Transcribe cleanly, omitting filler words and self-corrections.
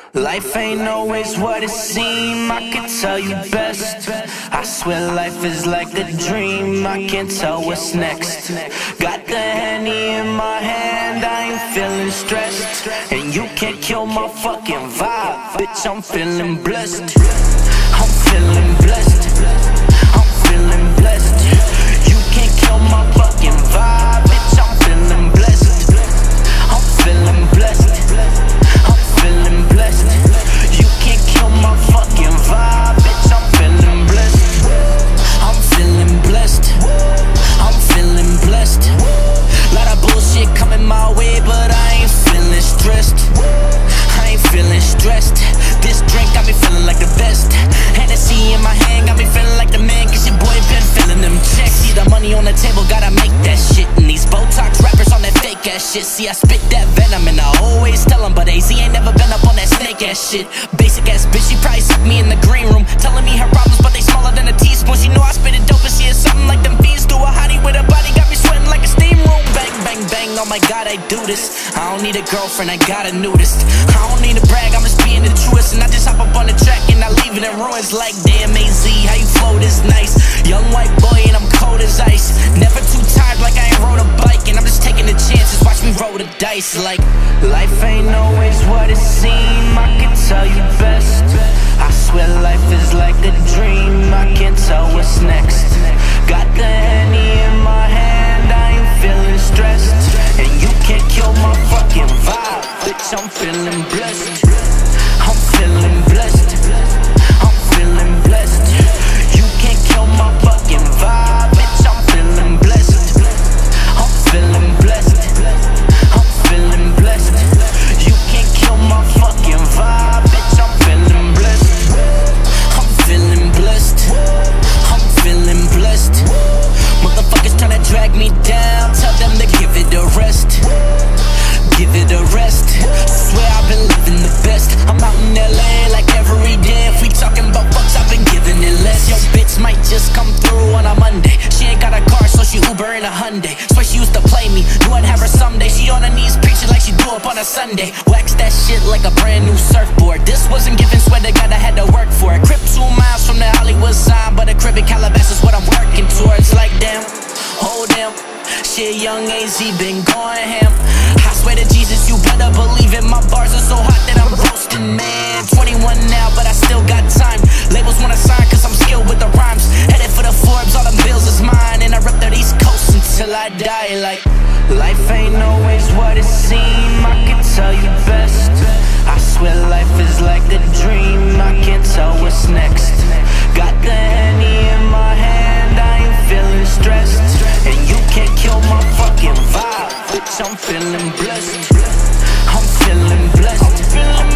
Life ain't always what it seems, I can tell you best. I swear life is like a dream, I can't tell what's next. Got the Henny in my hand, I ain't feeling stressed. And you can't kill my fucking vibe, bitch, I'm feeling blessed. I'm feeling blessed, I'm feeling blessed. You can't kill my fucking vibe, bitch, I'm feeling blessed. I'm feeling blessed, I'm feeling blessed. You can't kill my fucking vibe, bitch, I'm feeling blessed. I'm feeling blessed, I'm feeling blessed. Lot of bullshit coming my way, but I ain't feeling stressed. I ain't feeling stressed. This drink got me feeling like the best. Hennessy in my hand got me feeling like the man, cause your boy been feeling them checks. See the money on the table, gotta make that shit. And these Botox rappers on that fake ass shit. See I spit that venom and I always tell them, but AZ ain't never been up on that snake ass shit. Basic ass bitch, she probably sucked me in the green room, telling me her problems, but they smaller than a teaspoon. She know I spit it dope and she is something like them bees do. A hottie with a body got me sweating like a steam room. Bang, bang, bang, oh my god, I do this. I don't need a girlfriend, I got a nudist. I don't need to brag, I'm just being the truest. And I just hop up on the track and I leave it in ruins. Like damn AZ, how you flow this nice. Young white boy and I'm cold as ice. Never too tired like I ain't rode a bike. And I'm just taking the chances, watch me roll the dice. Like life ain't always what it seems, I can tell you best. I swear life is like a dream, I can't tell what's next. Got the Henny in my hand, I ain't feeling stressed. And you can't kill my fucking vibe, bitch, I'm feeling blessed. I'm feeling blessed, I'm feeling blessed. You can't kill my fucking vibe, bitch, I'm feeling blessed. I'm feeling blessed, I'm feeling blessed. You can't kill my fucking vibe, bitch, I'm feeling blessed. I'm feeling blessed, I'm feeling blessed. Motherfuckers tryna drag me down, tell them to give it a rest. Give it a rest. Swear I've been living the best. I'm out in LA like every day. If we talking about fucks, I've been giving it less. Yo, bitch might just come through on a Monday. She ain't got a car, so she Uber in a Hyundai. Swear she used to play me, knew I'd have her someday. She on her knees preaching like she do up on a Sunday. Wax that shit like a brand new surfboard. This wasn't given, swear to God I had to work for it. Crib 2 miles from the Hollywood sign, but a crib in Calabasas is what I'm working towards. Like damn, oh damn, shit, young AZ been going ham. I swear to Jesus, you better believe it. My bars are so hot that I'm roasting, man. 21 now, but I still got time. Labels wanna sign cause I'm skilled with the rhymes. Headed for the Forbes, all them bills is mine. And I rep that East Coast until I die. Like life ain't always what it seems, I can tell you best. I swear life is like a dream, I can't tell what's next. Got the Henny in my hand, I ain't feeling stressed. And you can't kill my fucking vibe, bitch, I'm feeling blessed. I'm feeling blessed.